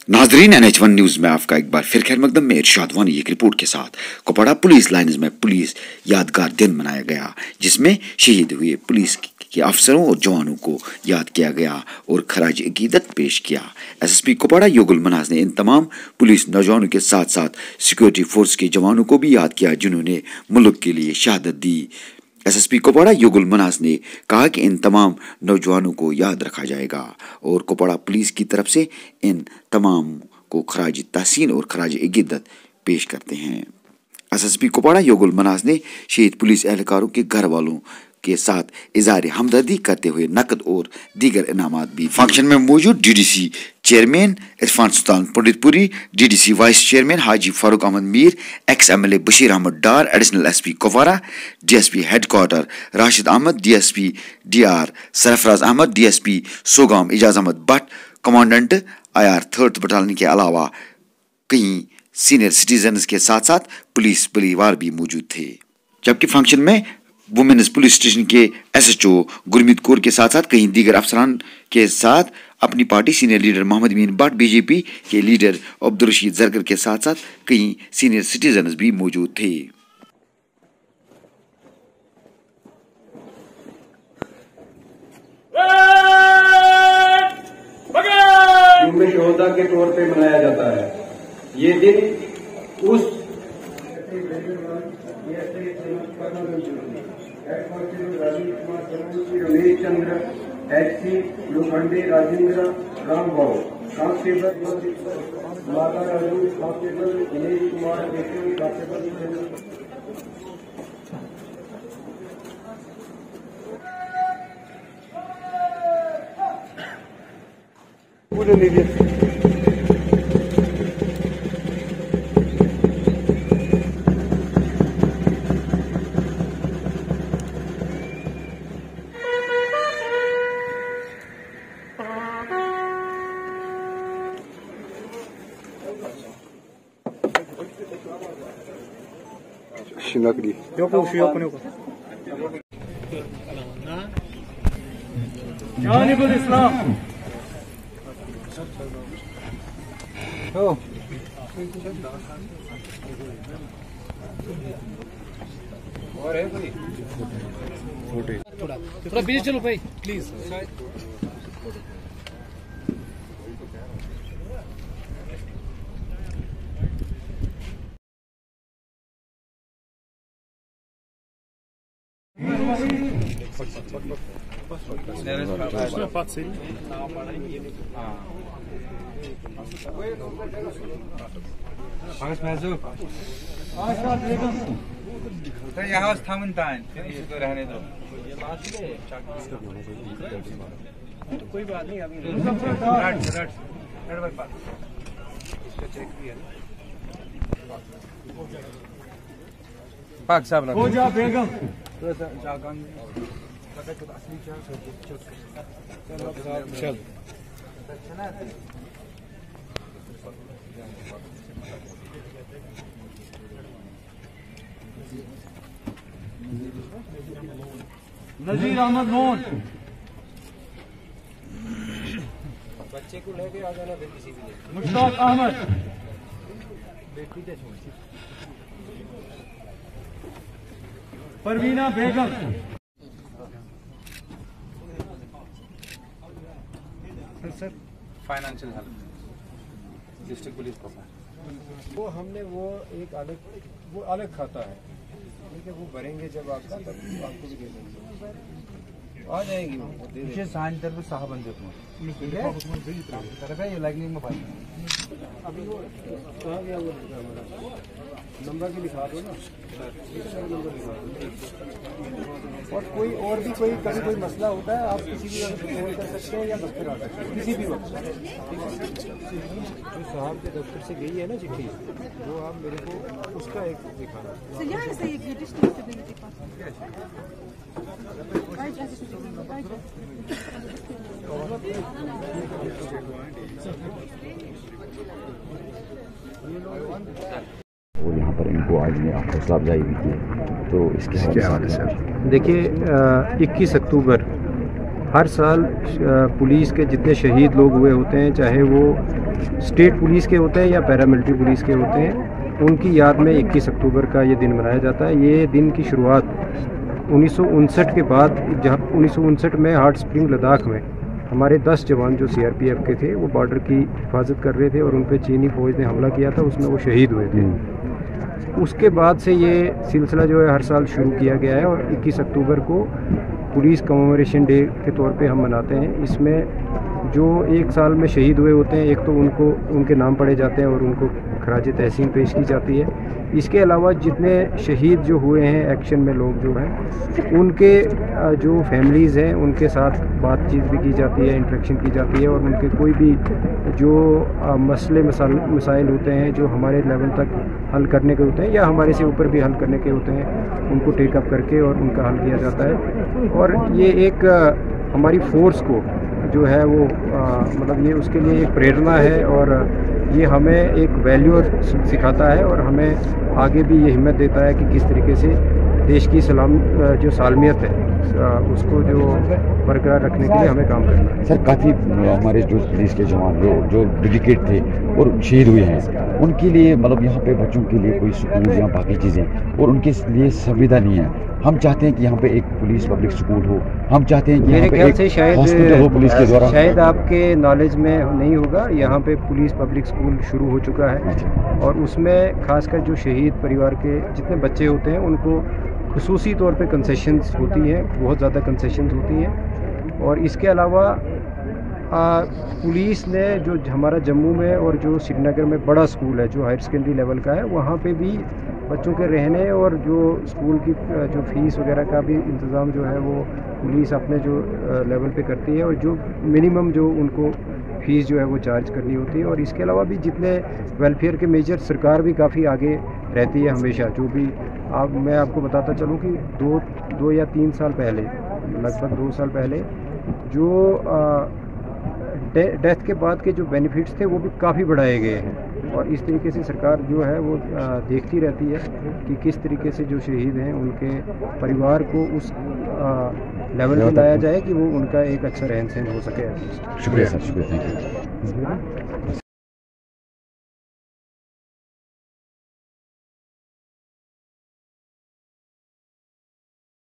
नाजरीन NH1 news में आपका एक बार फिर खैर मकदम में इरशाद वानी एक रिपोर्ट के साथ कुपवाड़ा पुलिस लाइन्स में पुलिस यादगार दिन मनाया गया, जिसमें शहीद हुए पुलिस के अफसरों और जवानों को याद किया गया और खराज अकीदत पेश किया। SSP कुपवाड़ा योगुल मनाज ने इन तमाम पुलिस नौजवानों के साथ साथ सिक्योरिटी फोर्स के जवानों को भी याद किया जिन्होंने मुल्क के लिए शहादत दी। SSP कुपवाड़ा योगुल मनाज ने कहा कि इन तमाम नौजवानों को याद रखा जाएगा और कुपवाड़ा पुलिस की तरफ से इन तमाम को खराज तहसीन और खराज अकीदत पेश करते हैं। SSP कुपवाड़ा योगुल मनाज ने शहीद पुलिस एहलकारों के घर वालों के साथ इज़हार हमदर्दी करते हुए नकद और दीगर इनामात भी। फंक्शन में मौजूद DDC chairman Irfan Sultan Panditpuri, DDC vice chairman Haji Farooq Ahmad Mir, ex MLA Bashir Ahmad Dar, additional SP Kupwara, DSP headquarter Rashid Ahmad, DSP DR Sarfaraz Ahmad, DSP Sogam Ejaz Ahmad Bhatt, commandant IR 3rd battalion के अलावा कई सीनियर सिटीजन्स के साथ साथ पुलिस परिवार भी मौजूद थे। जबकि फंक्शन में वुमेन्स पुलिस स्टेशन के SHO गुरमीत कौर के साथ साथ कई दीगर अफसरान के साथ अपनी party senior leader Mohammad Amin Bhatt, BJP के लीडर अब्दुल रशीद जरगर के साथ साथ कई सीनियर सिटीजन्स भी मौजूद थे। शोहदा के तौर पे मनाया जाता है। ये दिन उस राजीव कुमार रमेश चंद्र HC लोखंडे राजेंद्र राम भाव कांस्टेबल माता राजू कांस्टेबल दिनेश कुमार कांस्टेबल पूरे लीजिए। Şinakli. Yok yok. Janibul Islam. Oh. और है कोई? थोड़ा बीच चलो भाई, प्लीज। तो यहाँ थामन तान फिर इसको रहने दो। कोई बात नहीं अभी पाक साहब हो जा बेगम चल नजीर अहमद मोहन बच्चे को लेके आ जाना फिर किसी भी Mushtaq Ahmad Parveena Begum sir financial help district police profile वो हमने वो एक अलग खाता है, ठीक है, वो भरेंगे जब आपका तब आपको भी दे देंगे, आ जाएगी वो दे देंगे। साइंटर पे साहब बन जाते हैं, ठीक है तरफ है ये लाइनिंग में बात अभी वो कहाँ गया वो नंबर भी लिखा दो ना, नंबर लिखा दो। और कोई और भी कोई कभी कोई मसला होता है आप किसी भी वक्त फोन कर सकते हैं या दफ्तर आ सकते हैं किसी भी वक्त। जो साहब के दफ्तर से गई है ना चिट्ठी, वो आप मेरे को उसका एक दिखाना। और यहाँ पर इनको आज ने हौसला अफजाई भी की, तो इसके हवाले से देखिए 21 अक्टूबर हर साल पुलिस के जितने शहीद लोग हुए होते हैं, चाहे वो स्टेट पुलिस के होते हैं या पैरामिलिट्री पुलिस के होते हैं, उनकी याद में 21 अक्टूबर का ये दिन मनाया जाता है। ये दिन की शुरुआत 1959 के बाद, जहाँ 1959 में हॉट स्प्रिंग लद्दाख में हमारे 10 जवान जो सीआरपीएफ के थे वो बॉर्डर की हिफाजत कर रहे थे और उन पे चीनी फौज ने हमला किया था, उसमें वो शहीद हुए थे। उसके बाद से ये सिलसिला जो है हर साल शुरू किया गया है और 21 अक्टूबर को पुलिस कमेमोरेशन डे के तौर पे हम मनाते हैं। इसमें जो एक साल में शहीद हुए होते हैं, एक तो उनको उनके नाम पढ़े जाते हैं और उनको खराज तहसीन पेश की जाती है। इसके अलावा जितने शहीद जो हुए हैं एक्शन में लोग जो हैं, उनके जो फैमिलीज़ हैं उनके साथ बातचीत भी की जाती है, इंटरेक्शन की जाती है और उनके कोई भी जो मसले मसाइल होते हैं जो हमारे लेवल तक हल करने के होते हैं या हमारे से ऊपर भी हल करने के होते हैं, उनको टेकअप करके और उनका हल किया जाता है। और ये एक हमारी फोर्स को जो है वो मतलब ये उसके लिए एक प्रेरणा है और ये हमें एक वैल्यू सिखाता है और हमें आगे भी ये हिम्मत देता है कि किस तरीके से देश की जो सालमियत है उसको जो बरकरार रखने के लिए हमें काम करना है। सर, काफ़ी हमारे जो पुलिस के जवान जो डेडिकेट थे और शहीद हुए हैं, उनके लिए मतलब यहाँ पे बच्चों के लिए कोई स्कूल या बाकी चीज़ें और उनके लिए सुविधा नहीं है। हम चाहते हैं कि यहाँ पे एक पुलिस पब्लिक स्कूल हो, हम चाहते हैं कि मेरे ख्याल से हॉस्पिटल हो पुलिस के द्वारा। शायद आपके नॉलेज में नहीं होगा, यहाँ पे पुलिस पब्लिक स्कूल शुरू हो चुका है और उसमें खासकर जो शहीद परिवार के जितने बच्चे होते हैं उनको खुसूसी तौर पे कंसेशंस होती हैं, बहुत ज़्यादा कंसेशंस होती हैं। और इसके अलावा पुलिस ने जो हमारा जम्मू में और जो श्रीनगर में बड़ा स्कूल है जो हायर सेकेंडरी लेवल का है, वहाँ पे भी बच्चों के रहने और जो स्कूल की जो फीस वगैरह का भी इंतज़ाम जो है वो पुलिस अपने जो लेवल पे करती है और जो मिनिमम जो उनको फ़ीस जो है वो चार्ज करनी होती है। और इसके अलावा भी जितने वेलफेयर के मेजर सरकार भी काफ़ी आगे रहती है हमेशा। जो भी मैं आपको बताता चलूँ कि दो या 3 साल पहले, लगभग 2 साल पहले जो डेथ के बाद के जो बेनिफिट्स थे वो भी काफ़ी बढ़ाए गए हैं। और इस तरीके से सरकार जो है वो देखती रहती है कि किस तरीके से जो शहीद हैं उनके परिवार को उस लेवल पे लाया जाए कि वो उनका एक अच्छा रहन सहन हो सके। शुक्रिया सर, शुक्रिया, थैंक यू।